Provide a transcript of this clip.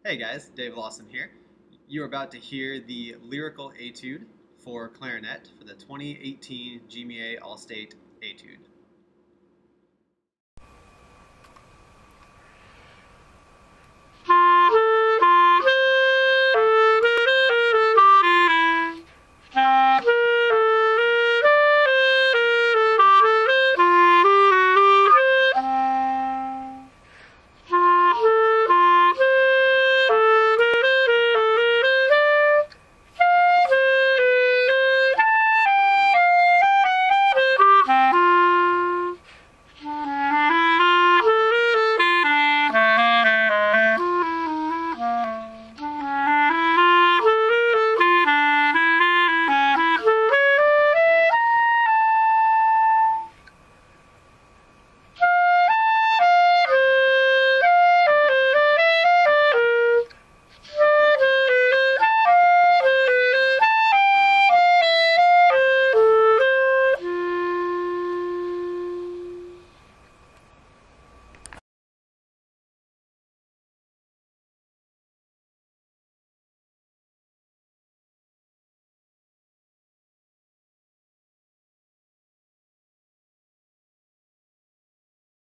Hey guys, Dave Lawson here. You're about to hear the lyrical etude for clarinet for the 2018 GMA All-State Etude.